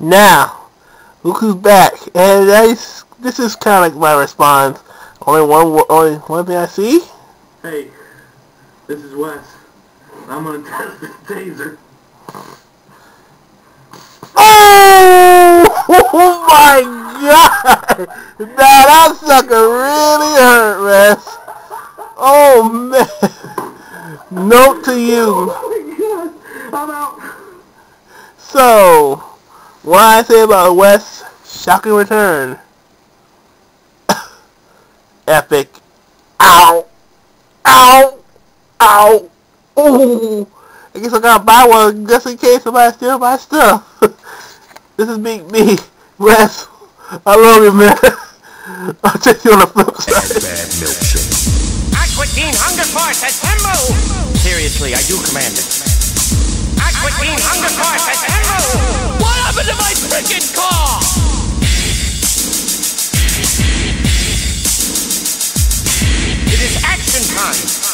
Now, look who's back. And this is kind of like my response. Only one thing I see. Hey, this is Wes. I'm gonna test this taser. Oh my God! Now that sucker really hurt, Wes. Oh man. Note to you. Oh my God, I'm out. So, what I say about Wes' shocking return? Epic. Ow! Ow! Ow! Ooh! I guess I gotta buy one just in case somebody steals my stuff. This is Big B. Wes, I love you, man. I'll take you on the flip side. Bad milkshake. Aquatine Hunger Force assemble! Seriously, I do command it. Aquatine Hunger Force assemble! What happened to my frickin' car? It is action time!